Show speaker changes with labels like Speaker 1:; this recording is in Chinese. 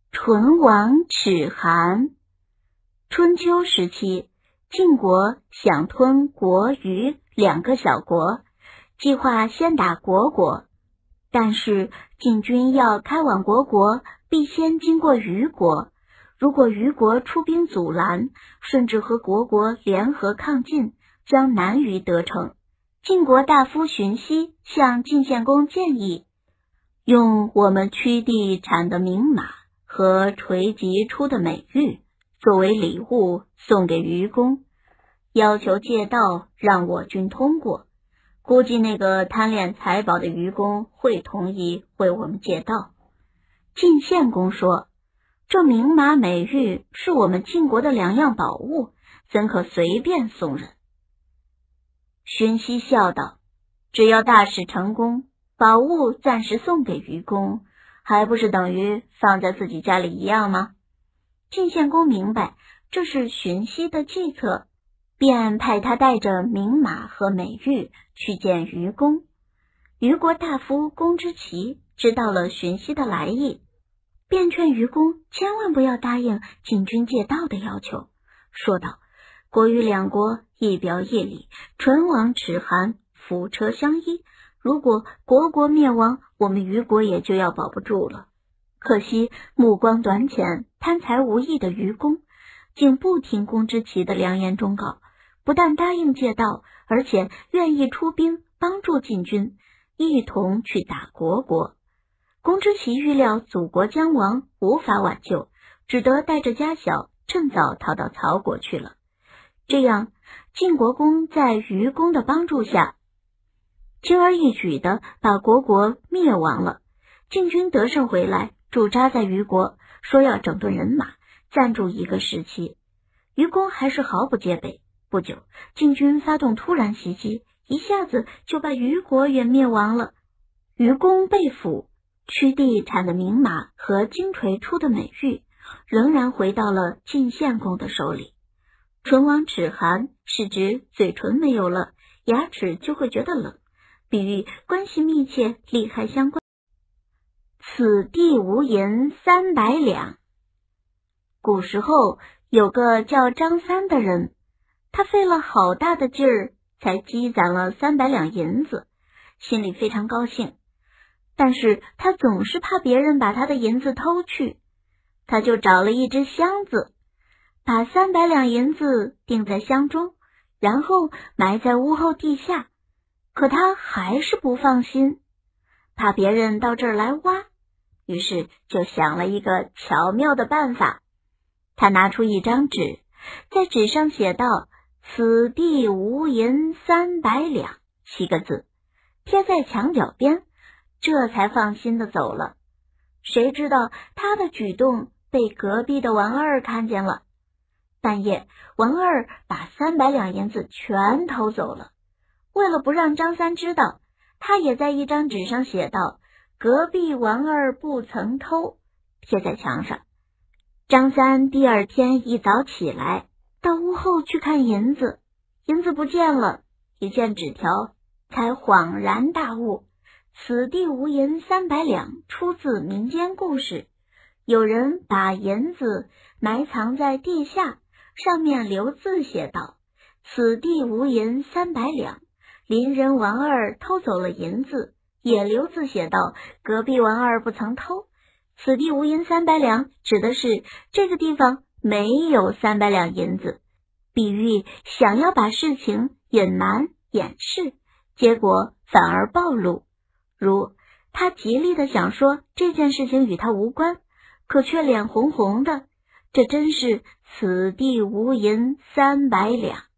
Speaker 1: 唇亡齿寒。春秋时期，晋国想吞国虞2个小国，计划先打虢国，但是晋军要开往虢国，必先经过虞国。如果虞国出兵阻拦，甚至和虢国联合抗晋，将难于得逞。晋国大夫荀息向晋献公建议，用我们曲地产的名马和垂棘出的美玉作为礼物送给虞公，要求借道让我军通过。估计那个贪恋财宝的虞公会同意为我们借道。晋献公说，这名马美玉是我们晋国的2样宝物，怎可随便送人？荀息笑道，只要大事成功，宝物暂时送给虞公，还不是等于放在自己家里一样吗？晋献公明白这是荀息的计策，便派他带着名马和美玉去见虞公。虞国大夫公之奇知道了荀息的来意，便劝虞公千万不要答应晋军借道的要求，说道，国虞2国一表一里，唇亡齿寒，辅车相依，如果虢国灭亡，我们虞国也就要保不住了。可惜目光短浅、贪财无益的虞公竟不听公之奇的良言忠告，不但答应借道，而且愿意出兵帮助晋军，一同去打虢国。公之奇预料祖国将亡，无法挽救，只得带着家小趁早逃到曹国去了。这样，晋国公在虞公的帮助下，轻而易举地把虢国灭亡了。晋军得胜回来，驻扎在虞国，说要整顿人马，暂住一个时期。虞公还是毫不戒备。不久，晋军发动突然袭击，一下子就把虞国也灭亡了。虞公被俘，曲地产的名马和金锤出的美玉仍然回到了晋献公的手里。唇亡齿寒是指嘴唇没有了，牙齿就会觉得冷，比喻关系密切，利害相关。此地无银300两。古时候有个叫张三的人，他费了好大的劲儿才积攒了300两银子，心里非常高兴，但是他总是怕别人把他的银子偷去，他就找了一只箱子，把300两银子钉在箱中，然后埋在屋后地下。可他还是不放心，怕别人到这儿来挖，于是就想了一个巧妙的办法。他拿出一张纸，在纸上写道，此地无银300两7个字，贴在墙角边，这才放心的走了。谁知道他的举动被隔壁的王二看见了。半夜，王二把300两银子全偷走了。为了不让张三知道，他也在一张纸上写道，隔壁王二不曾偷，贴在墙上。张三第二天一早起来，到屋后去看银子，银子不见了，一见纸条，才恍然大悟，此地无银300两出自民间故事。有人把银子埋藏在地下，上面留字写道，此地无银300两，邻人王二偷走了银子，也留字写道，隔壁王二不曾偷。此地无银300两指的是这个地方没有300两银子，比喻想要把事情隐瞒掩饰，结果反而暴露。如他极力的想说这件事情与他无关，可却脸红红的，这真是此地无银300两。